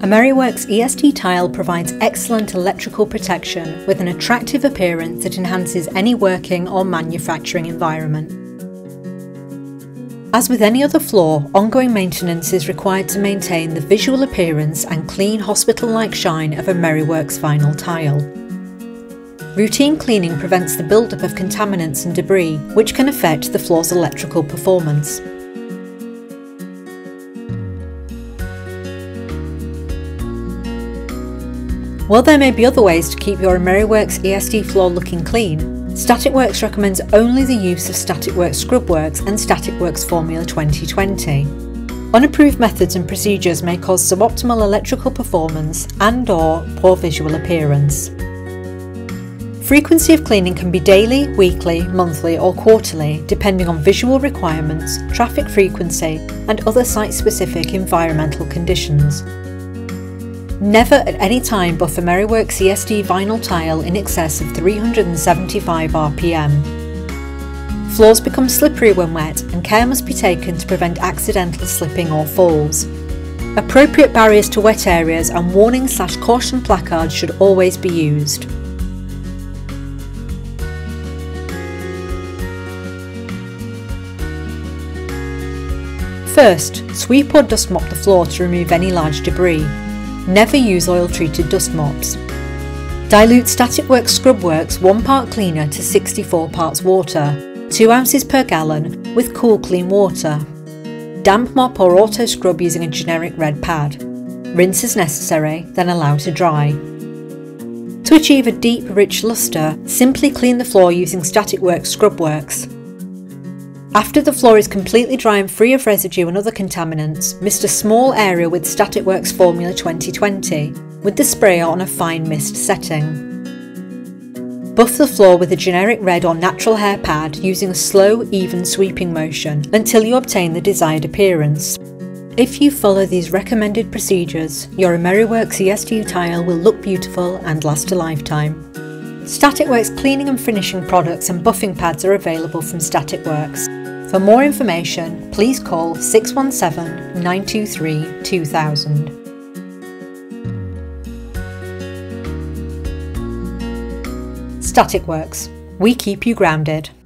AmeriWorx ESD tile provides excellent electrical protection with an attractive appearance that enhances any working or manufacturing environment. As with any other floor, ongoing maintenance is required to maintain the visual appearance and clean hospital-like shine of AmeriWorx vinyl tile. Routine cleaning prevents the buildup of contaminants and debris, which can affect the floor's electrical performance. While there may be other ways to keep your AmeriWorx ESD floor looking clean, StaticWorx recommends only the use of StaticWorx ScrubWorx and StaticWorx Formula 2020. Unapproved methods and procedures may cause suboptimal electrical performance and/or poor visual appearance. Frequency of cleaning can be daily, weekly, monthly or quarterly, depending on visual requirements, traffic frequency and other site-specific environmental conditions. Never at any time buff AmeriWorx ESD vinyl tile in excess of 375 RPM. Floors become slippery when wet and care must be taken to prevent accidental slipping or falls. Appropriate barriers to wet areas and warning/caution placards should always be used. First, sweep or dust mop the floor to remove any large debris. Never use oil-treated dust mops. Dilute StaticWorx ScrubWorx 1 part cleaner to 64 parts water, 2 ounces per gallon, with cool clean water. Damp mop or auto scrub using a generic red pad. Rinse as necessary, then allow to dry. To achieve a deep, rich lustre, simply clean the floor using StaticWorx ScrubWorx. After the floor is completely dry and free of residue and other contaminants, mist a small area with StaticWorx Formula 2020, with the sprayer on a fine mist setting. Buff the floor with a generic red or natural hair pad using a slow, even sweeping motion until you obtain the desired appearance. If you follow these recommended procedures, your AmeriWorx ESD tile will look beautiful and last a lifetime. StaticWorx cleaning and finishing products and buffing pads are available from StaticWorx. For more information, please call 617 923 2000. StaticWorx. We keep you grounded.